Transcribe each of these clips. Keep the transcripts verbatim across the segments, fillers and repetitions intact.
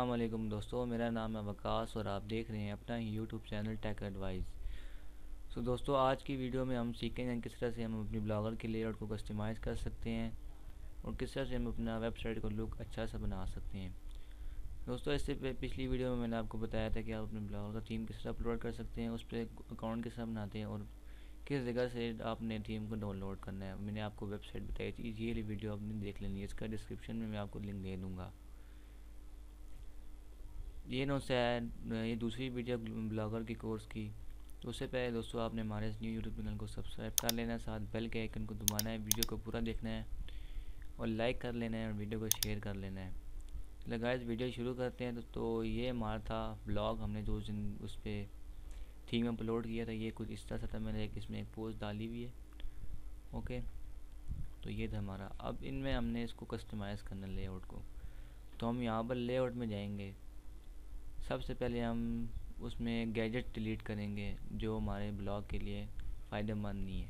अस्सलाम वालेकुम दोस्तों, मेरा नाम है वकास और आप देख रहे हैं अपना YouTube channel tech advice. So दोस्तों, आज की वीडियो में हम सीखेंगे किस तरह से हम अपनी ब्लॉगर के लेआउट को कस्टमाइज़ कर सकते हैं और किस तरह से हम अपना वेबसाइट को लुक अच्छा सा बना सकते हैं। दोस्तों, इससे पिछली वीडियो में मैंने आपको बताया था कि आप अपने ब्लॉगर का थीम किस तरह अपलोड कर सकते हैं, उस पर अकाउंट किस तरह बनाते हैं और किस जगह से आपने थीम को डाउनलोड करना है। मैंने आपको वेबसाइट बताई थी, ये वीडियो आपने देख लेनी है, इसका डिस्क्रिप्शन में मैं आपको लिंक दे दूँगा। ये नो शायद ये दूसरी वीडियो ब्लॉगर की कोर्स की। तो उससे पहले दोस्तों, आपने हमारे इस न्यू यूट्यूब चैनल को सब्सक्राइब कर लेना है, साथ बेल के आइकन को दबाना है, वीडियो को पूरा देखना है और लाइक कर लेना है और वीडियो को शेयर कर लेना है। चलो गाइस, वीडियो शुरू करते हैं। तो, तो ये हमारा था ब्लॉग, हमने जो दिन उस पर थीम अपलोड किया था, ये कुछ इस तरह से था। मैंने एक इसमें एक पोस्ट डाली हुई है। ओके, तो ये था हमारा। अब इनमें हमने इसको कस्टमाइज़ करना लेआउट को। तो हम यहाँ पर लेआउट में जाएंगे। सबसे पहले हम उसमें गैजेट डिलीट करेंगे जो हमारे ब्लॉग के लिए फ़ायदेमंद नहीं है।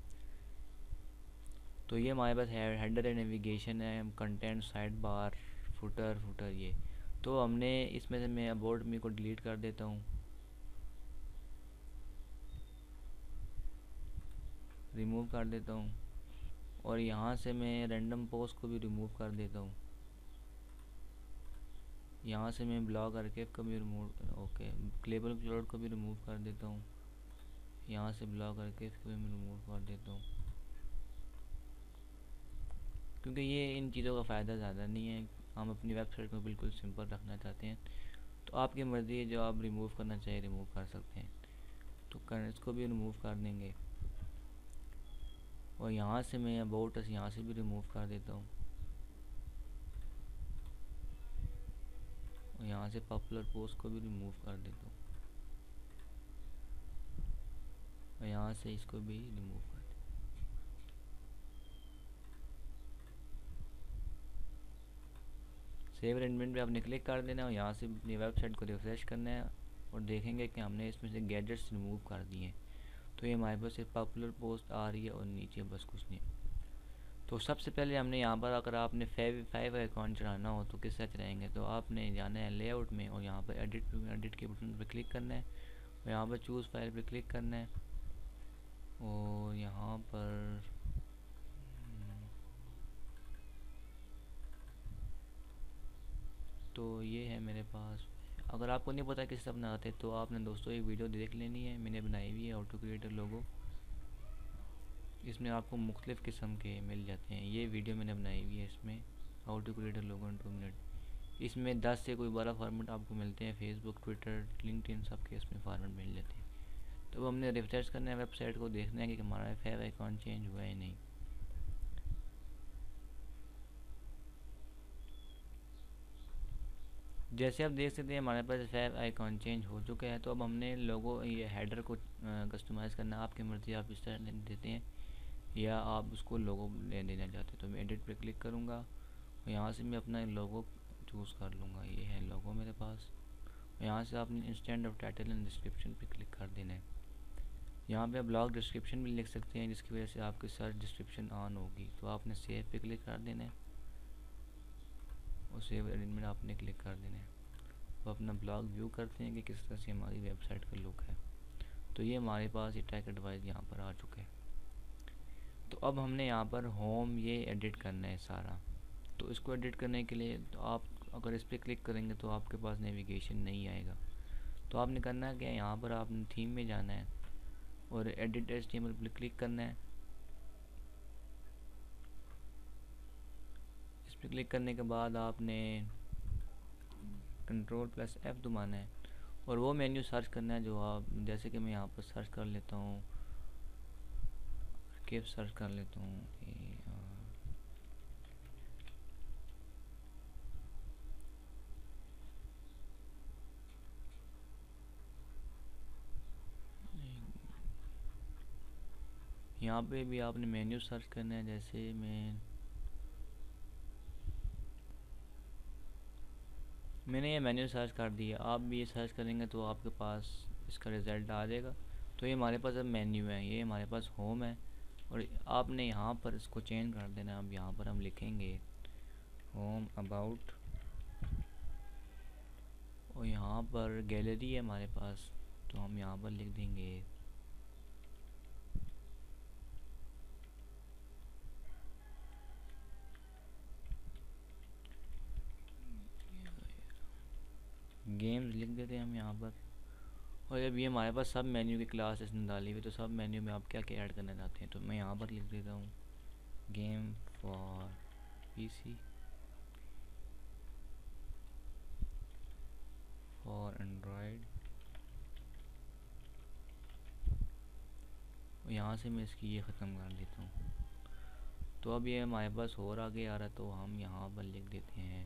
तो ये हमारे पास हेडर है, नेविगेशन है, content, side bar, footer footer ये। तो हमने इसमें से मैं अबाउट मी को डिलीट कर देता हूँ, रिमूव कर देता हूँ। और यहाँ से मैं रैंडम पोस्ट को भी रिमूव कर देता हूँ। यहाँ से मैं ब्लॉग आर्काइव को भी रिमूव ओके क्लेबल क्लोड को भी रिमूव कर देता हूँ। यहाँ से ब्लॉग आर्काइव को भी रिमूव कर देता हूँ, क्योंकि ये इन चीज़ों का फ़ायदा ज़्यादा नहीं है। हम अपनी वेबसाइट को बिल्कुल सिंपल रखना चाहते हैं, तो आपकी मर्ज़ी है, जो आप रिमूव करना चाहिए रिमूव कर सकते हैं। तो कर इसको भी रिमूव कर देंगे। और यहाँ से मैं अबाउट अस यहाँ से भी रिमूव कर देता हूँ। और यहाँ से पॉपुलर पोस्ट को भी रिमूव कर देता हूँ। और यहाँ से इसको भी रिमूव कर देता हूँ। सेव अरेंजमेंट पे आपने क्लिक कर देना है और यहाँ से अपनी वेबसाइट को रिफ्रेश करना है और देखेंगे कि हमने इसमें से गैजेट्स रिमूव कर दिए हैं। तो ये हमारे पास एक पॉपुलर पोस्ट आ रही है और नीचे बस कुछ नहीं। तो सबसे पहले हमने यहाँ पर, अगर आपने फाइव फाइव अकाउंट चलाना हो तो किस तरह चलाएंगे, तो आपने जाना है लेआउट में और यहाँ पर एडिट एडिट के बटन पर क्लिक करना है और यहाँ पर चूज़ फाइल पर क्लिक करना है। और यहाँ पर तो ये है मेरे पास। अगर आपको नहीं पता किस तरह बनाते तो आपने दोस्तों एक वीडियो देख लेनी है, मैंने बनाई हुई है how to create a logo. इसमें आपको मुख्तलिफ़ किस्म के मिल जाते हैं। ये वीडियो मैंने बनाई हुई है इसमें, how to create a logo in two minute. इसमें दस से कोई बारह फॉर्मेट आपको मिलते हैं, फेसबुक, ट्विटर, लिंक्डइन, सब के इसमें फॉर्मेट मिल जाते हैं। तो हमने रिफ्रेश करना है वेबसाइट को, देखना है कि हमारा फेव अकाउंट चेंज हुआ है नहीं। जैसे आप देख सकते हैं हमारे पास फेव आइकॉन चेंज हो चुका है। तो अब हमने लोगो ये हेडर को कस्टमाइज़ करना है। आपकी मर्ज़ी, आप इस तरह देते हैं या आप उसको लोगो ले देना चाहते हैं। तो मैं एडिट पे क्लिक करूँगा और यहाँ से मैं अपना लोगो चूज़ कर लूँगा। ये है लोगो मेरे पास। यहाँ से आपने instant of title and description पे क्लिक कर देना है। यहाँ पे आप ब्लॉग डिस्क्रिप्शन भी लिख सकते हैं, जिसकी वजह से आपकी सर्च डिस्क्रिप्शन ऑन होगी। तो आपने सेव पे क्लिक कर देना है और सेव अरेंजमेंट आपने क्लिक कर देना है। तो अपना ब्लॉग व्यू करते हैं कि किस तरह से हमारी वेबसाइट का लुक है। तो ये हमारे पास ये टेक एडवाइस यहाँ पर आ चुका है। तो अब हमने यहाँ पर होम ये एडिट करना है सारा। तो इसको एडिट करने के लिए तो आप अगर इस पर क्लिक करेंगे तो आपके पास नेविगेशन नहीं आएगा। तो आपने करना है क्या, यहाँ पर आपने थीम में जाना है और एडिट एचटीएमएल पर क्लिक करना है। इस पर क्लिक करने के बाद आपने कंट्रोल प्लस एफ दबाना है और वो मेन्यू सर्च करना है जो आप, जैसे कि मैं यहाँ पर सर्च कर लेता हूँ, केव सर्च कर लेता हूँ। यहाँ पे भी आपने मेन्यू सर्च करना है। जैसे मैं मैंने ये मेन्यू सर्च कर दिया, आप भी ये सर्च करेंगे तो आपके पास इसका रिज़ल्ट आ जाएगा। तो ये हमारे पास अब मेन्यू है, ये हमारे पास होम है और आपने यहाँ पर इसको चेंज कर देना। अब यहाँ पर हम लिखेंगे होम अबाउट और यहाँ पर गैलरी है हमारे पास, तो हम यहाँ पर लिख देंगे गेम्स, लिख देते हैं हम यहाँ पर। और जब ये हमारे पास सब मेन्यू की क्लास इसने डाली हुई, तो सब मेन्यू में आप क्या क्या ऐड करना चाहते हैं, तो मैं यहाँ पर लिख देता हूँ game for PC, for Android. और यहाँ से मैं इसकी ये ख़त्म कर देता हूँ। तो अब ये हमारे पास और आगे आ रहा है, तो हम यहाँ पर लिख देते हैं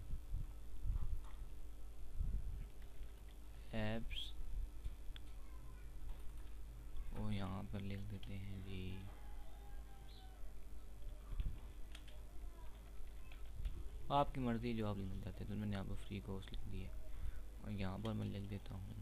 एप्स, और यहाँ पर लिख देते हैं जी आपकी मर्ज़ी जो आप लिखना चाहते हैं। तो मैंने यहाँ पर फ्री कोर्स लिख दिया, और यहाँ पर मैं लिख देता हूँ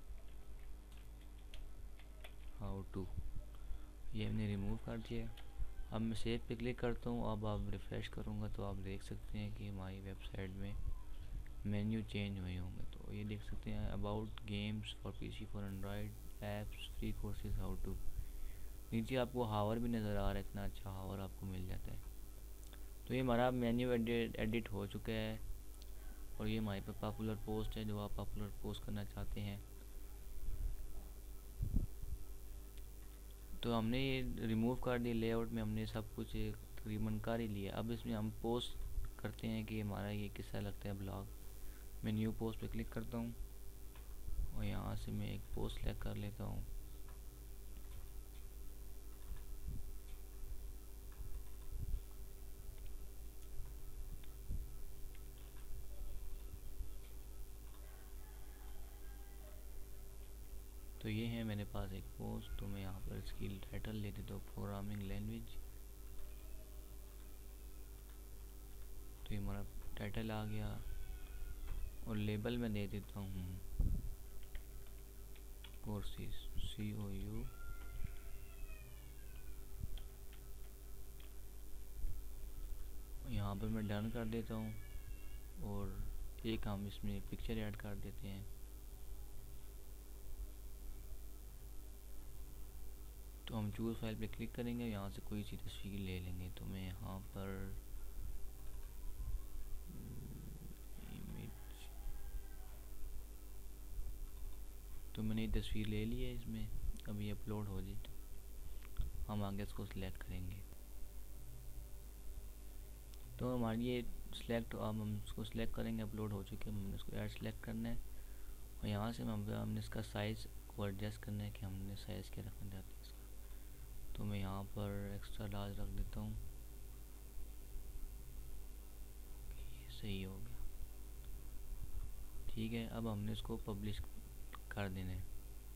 हाउ टू। ये मैंने रिमूव कर दिया। अब मैं सेव पे क्लिक करता हूँ। अब आप रिफ़्रेश करूँगा तो आप देख सकते हैं कि हमारी वेबसाइट में मेन्यू चेंज हुए होंगे। तो ये देख सकते हैं about games for PC for Android apps free courses how to. नीचे आपको हावर भी नज़र आ रहा है, इतना अच्छा हावर आपको मिल जाता है। तो ये हमारा मेन्यू एडिट एडिट हो चुका है। और ये हमारे पे पॉपुलर पोस्ट है जो आप पॉपुलर पोस्ट करना चाहते हैं। तो हमने ये रिमूव कर दिया, लेआउट में हमने सब कुछ तकरीबन कर ही लिया। अब इसमें हम पोस्ट करते हैं कि हमारा ये कैसा लगता है ब्लॉग। मैं न्यू पोस्ट पे क्लिक करता हूँ, और यहाँ से मैं एक पोस्ट सेलेक्ट कर लेता हूँ। तो ये है मेरे पास एक पोस्ट। तो मैं यहाँ पर इसकी टाइटल ले देता हूँ प्रोग्रामिंग लैंग्वेज। तो ये हमारा टाइटल आ गया, और लेबल में दे देता हूँ कोर्सेज, सी ओ यू। यहाँ पर मैं डन कर देता हूँ, और एक हम इसमें पिक्चर ऐड कर देते हैं। तो हम चूज़ फाइल पे क्लिक करेंगे, यहाँ से कोई सी तस्वीर ले लेंगे। तो मैं यहाँ पर इमेज, तो मैंने ये तस्वीर ले ली है इसमें। अभी अपलोड हो जाए तो हम आगे इसको सिलेक्ट करेंगे। तो हमारी ये सिलेक्ट, अब हम इसको सिलेक्ट करेंगे, अपलोड हो चुके हैं। हमने इसको ऐड सेलेक्ट करना है, और यहाँ से हम हमने इसका साइज़ को एडजस्ट करना है कि हमने साइज़ क्या रखना चाहते हैं इसका। तो मैं यहाँ पर एक्स्ट्रा लार्ज रख देता हूँ, ये सही हो गया। ठीक है, अब हमने इसको पब्लिश कर देना है।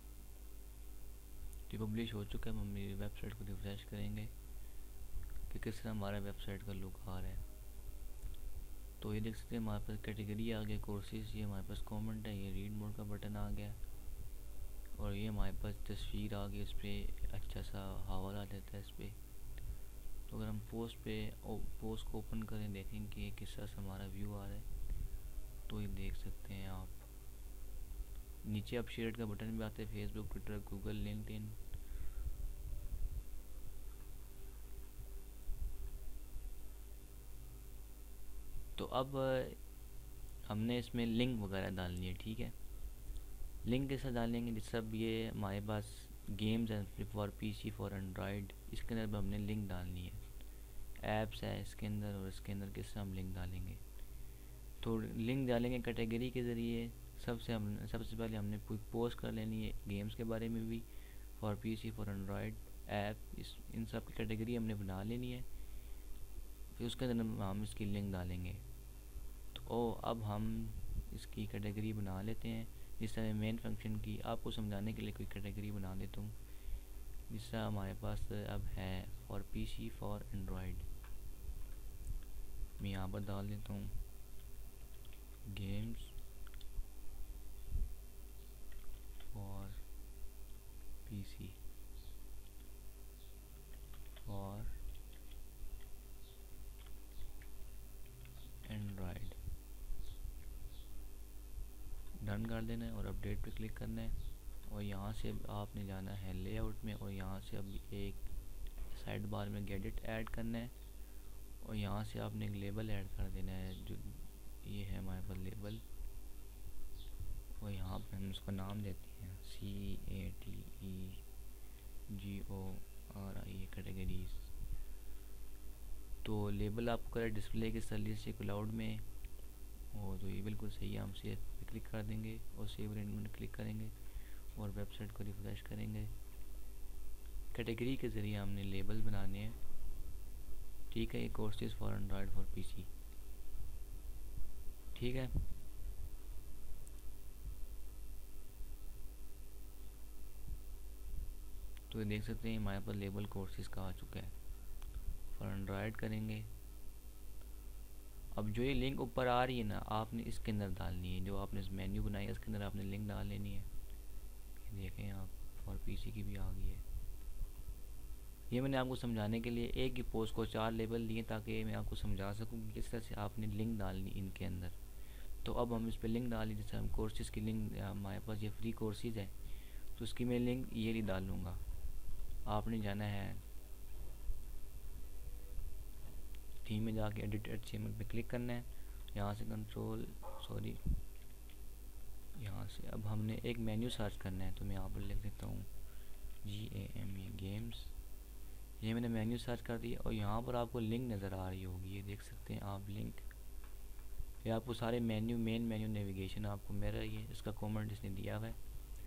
तो पब्लिश हो चुका है। हम मेरी वेबसाइट को रिफ्रेश करेंगे कि किस तरह हमारा वेबसाइट का लुक आ रहा है। तो ये देख सकते हैं हमारे पास कैटेगरी आ गया कोर्सेज, ये हमारे पास कमेंट है, ये रीड मोड का बटन आ गया, और ये हमारे पास तस्वीर आ गई। इस पर अच्छा सा हावर आ जाता है इस पर। तो अगर हम पोस्ट पे पोस्ट को ओपन करें, देखें कि किस तरह से हमारा व्यू आ रहा है, तो ये देख सकते हैं आप। नीचे अब शेयर का बटन भी आता है, फेसबुक, ट्विटर, गूगल, लिंक्डइन। तो अब हमने इसमें लिंक वगैरह डालनी है। ठीक है, लिंक कैसे डालेंगे, जिससे अब ये हमारे पास गेम्स हैं फॉर पीसी फॉर एंड्रॉयड, इसके अंदर हमने लिंक डालनी है। ऐप्स है इसके अंदर, और इसके अंदर किससे हम लिंक डालेंगे। तो लिंक डालेंगे कैटेगरी के ज़रिए। सबसे हम सबसे पहले हमने पोस्ट कर लेनी है गेम्स के बारे में भी, for PC for Android app, इस इन सब की कैटेगरी हमने बना लेनी है। फिर उसके अंदर हम इसकी लिंक डालेंगे। तो अब हम इसकी कैटेगरी बना लेते हैं। जिस तरह मेन फंक्शन की आपको समझाने के लिए कोई कैटेगरी बना देता हूँ, जिस तरह हमारे पास अब है फॉर पीसी फॉर एंड्रॉयड। मैं यहाँ पर डाल देता हूँ games for PC for Android. Done बंद कर देना है और अपडेट पे क्लिक करना है। और यहाँ से आपने जाना है लेआउट में और यहाँ से अब एक साइड बार में गैजेट ऐड करना है और यहाँ से आपने एक लेबल ऐड कर देना है, जो ये है हमारे पास लेबल। और यहाँ पे हम उसका नाम देते हैं C A T E G O R I categories. तो लेबल आपको करें डिस्प्ले के सलिए से क्लाउड में हो, तो ये बिल्कुल सही है। हम सेव पे क्लिक कर देंगे और सेव रेंडर में क्लिक करेंगे और वेबसाइट को रिफ्रेश करेंगे। कैटेगरी के ज़रिए हमने लेबल बनाने हैं, ठीक है। ये courses for Android for PC, ठीक है। तो ये देख सकते हैं हमारे पास लेबल कोर्सेज का आ चुका है। फॉर एंड्रॉयड करेंगे। अब जो ये लिंक ऊपर आ रही है ना, आपने इसके अंदर डालनी है। जो आपने इस मेन्यू बनाई है इसके अंदर आपने लिंक डाल लेनी है। ये देखें आप, फॉर पीसी की भी आ गई है। ये मैंने आपको समझाने के लिए एक ही पोस्ट को चार लेबल दिए ताकि मैं आपको समझा सकूं कि किस तरह से आपने लिंक डालनी इनके अंदर। तो अब हम इस पर लिंक डालें। जैसे हम कोर्सेज़ की लिंक, हमारे पास ये फ्री कोर्सेज़ है तो उसकी मैं लिंक ये नहीं डालूँगा। आपने जाना है थीम में जाके एडिट एचटीएमएल पे क्लिक करना है। यहाँ से कंट्रोल सॉरी यहाँ से अब हमने एक मेन्यू सर्च करना है। तो मैं यहाँ पर लिख देता हूँ जी ए एम ए गेम्स। ये मैंने मेन्यू सर्च कर दिया और यहाँ पर आपको लिंक नज़र आ रही होगी, ये देख सकते हैं आप लिंक। ये आपको सारे मेन्यू, मेन मेन्यू नेविगेशन आपको मेरा ही है, इसका कमेंट इसने दिया हुआ है।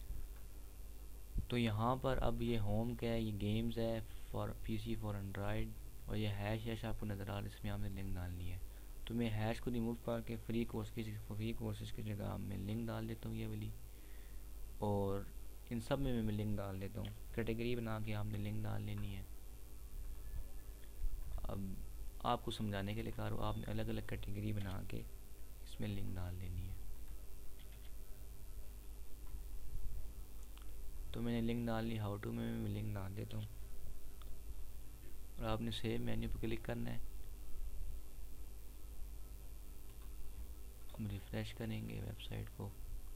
तो यहाँ पर अब ये होम क्या है, ये गेम्स है फॉर पीसी फॉर एंड्रॉयड और ये हैश हैश आपको नज़र आ रहा है, इसमें आपने लिंक डालनी है। तो मैं हैश को रिमूव करके फ्री कोर्स की फ्री कोर्सेज की जगह मैं लिंक डाल देता हूँ ये वाली, और इन सब में मैं लिंक डाल देता हूँ। कैटेगरी बना के आपने लिंक डाल लेनी है। अब आपको समझाने के लिए कहा हूँ, आपने अलग अलग कैटेगरी बना के इसमें लिंक डाल लेनी है। तो मैंने लिंक डाल ली, हाउ टू में मैं लिंक डाल देता हूँ और आपने सेव मेन्यू पर क्लिक करना है। हम रिफ्रेश करेंगे वेबसाइट को।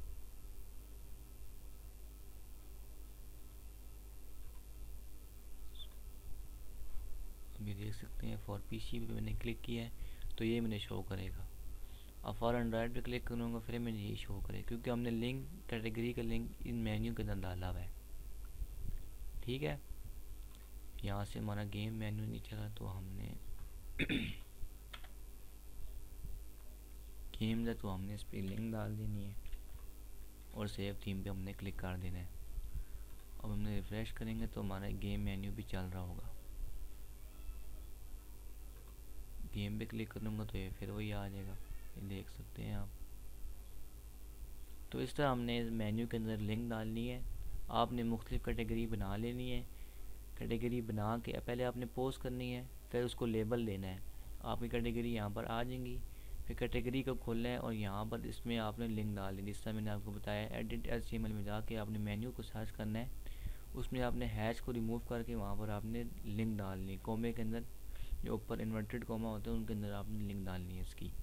अभी देख सकते हैं फॉर पीसी पे मैंने क्लिक किया है तो ये मैंने शो करेगा। अब फॉर एंड्रॉयड पे क्लिक करूँगा फिर मैंने ये शो करेगा, क्योंकि हमने लिंक कैटेगरी का लिंक इन मेन्यू के अंदर डाला हुआ है, ठीक है। यहाँ से हमारा गेम मेन्यू नहीं चला तो हमने गेम है तो हमने इस पर लिंक डाल देनी है और सेव थीम पे हमने क्लिक कर देना है। अब हमने रिफ्रेश करेंगे तो हमारा गेम मेन्यू भी चल रहा होगा। गेम पे क्लिक करूँगा तो ये फिर वही आ जाएगा, ये देख सकते हैं आप। तो इस तरह हमने इस मेन्यू के अंदर लिंक डालनी है। आपने मुख्तलिफ कैटेगरी बना लेनी है। कैटेगरी बना के पहले आपने पोस्ट करनी है, फिर उसको लेबल देना है। आपकी कैटेगरी यहाँ पर आ जाएंगी, फिर कैटेगरी को खोलना है और यहाँ पर इसमें आपने लिंक डाल दी। जिस तरह मैंने आपको बताया, एडिट एचटीएमएल में जाके आपने मेन्यू को सर्च करना है, उसमें आपने हैश को रिमूव करके वहाँ पर आपने लिंक डालनी। कोमे के अंदर जो ऊपर इन्वर्टेड कोमा होते हैं उनके अंदर आपने लिंक डालनी है इसकी।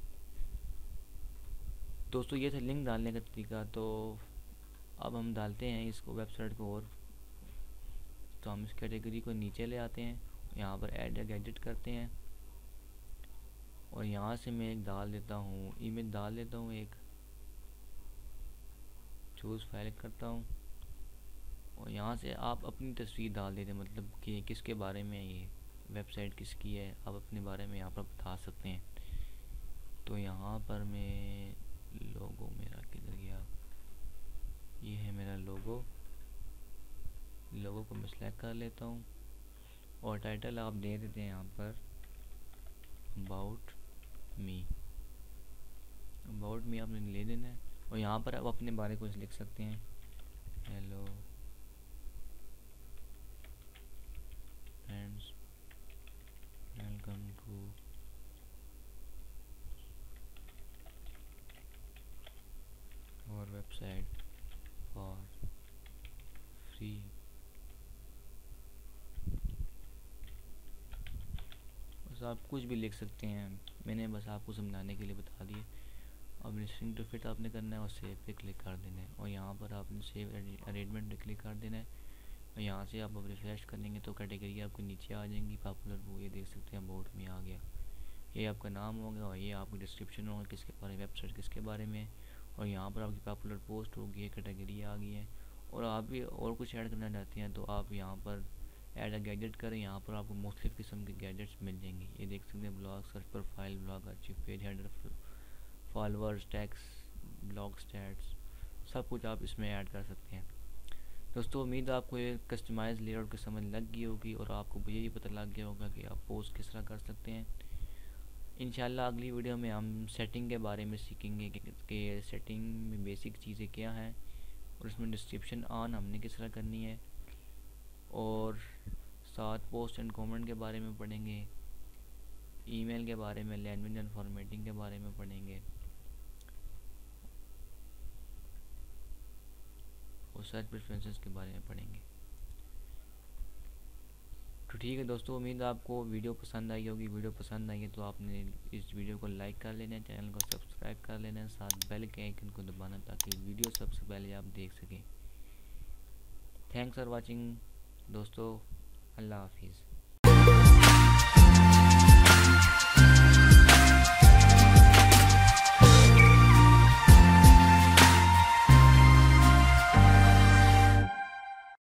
दोस्तों ये था लिंक डालने का तरीका। तो अब हम डालते हैं इसको वेबसाइट को। और तो हम इस कैटेगरी को नीचे ले आते हैं, यहाँ पर ऐड एडिट करते हैं और यहाँ से मैं एक डाल देता हूँ, इमेज डाल देता हूँ एक, चूज़ फाइल करता हूँ और यहाँ से आप अपनी तस्वीर डाल देते हैं, मतलब कि किसके बारे में ये वेबसाइट किसकी है, आप अपने बारे में यहाँ पर बता सकते हैं। तो यहाँ पर मैं लोगो मेरा किधर गया, ये है मेरा लोगो। लोगो को मैं सिलेक्ट कर लेता हूँ और टाइटल आप दे देते हैं यहाँ पर अबाउट मी। अबाउट मी आपने ले देना है और यहाँ पर आप अपने बारे कुछ लिख सकते हैं। Hello friends, welcome to our website for free. बस आप कुछ भी लिख सकते हैं, मैंने बस आपको समझाने के लिए बता दिए। अब लिस्टिंग टू फिट आपने करना है और सेव पे क्लिक कर देना है और यहाँ पर आपने सेव अरेंजमेंट पे क्लिक कर देना है और यहाँ से आप अब रिफ्रेश करेंगे तो कैटेगरी आपके नीचे आ जाएंगी पॉपुलर, वो ये देख सकते हैं बोर्ड में आ गया। ये आपका नाम होगा और ये आपकी डिस्क्रिप्शन होगा किसके बारे में, वेबसाइट किसके बारे में, और यहाँ पर आपकी पॉपुलर पोस्ट होगी, ये कैटेगरी आ गई है। और आप भी और कुछ ऐड करना चाहते हैं तो आप यहाँ पर ऐड अ गैजेट करें, यहाँ पर आपको मुख्तलिफ़ किस्म के गैजेट्स मिल जाएंगे। ये देख सकते हैं blog search profile, blog archive, page header, followers, tags, blog stats, सब कुछ आप इसमें ऐड कर सकते हैं। दोस्तों उम्मीद है आपको ये कस्टमाइज लेआउट की समझ लग गई होगी और आपको ये भी पता लग गया होगा कि आप पोस्ट किस तरह कर सकते हैं। इंशाल्लाह अगली वीडियो में हम सेटिंग के बारे में सीखेंगे कि सेटिंग में बेसिक चीज़ें क्या हैं और इसमें डिस्क्रिप्शन ऑन हमने किस तरह करनी है, और साथ पोस्ट एंड कमेंट के बारे में पढ़ेंगे, ईमेल के बारे में, लैंग्वेज एंड फॉर्मेटिंग के बारे में पढ़ेंगे और सर्च प्रेफरेंसेस के बारे में पढ़ेंगे। तो ठीक है दोस्तों, उम्मीद है आपको वीडियो पसंद आई होगी। वीडियो पसंद आई है तो आपने इस वीडियो को लाइक कर लेना है, चैनल को सब्सक्राइब कर लेना है, साथ बेल के आइकन को दबाना ताकि वीडियो सबसे पहले आप देख सकें। थैंक्स फॉर वाचिंग दोस्तों, अल्लाह हाफिज़।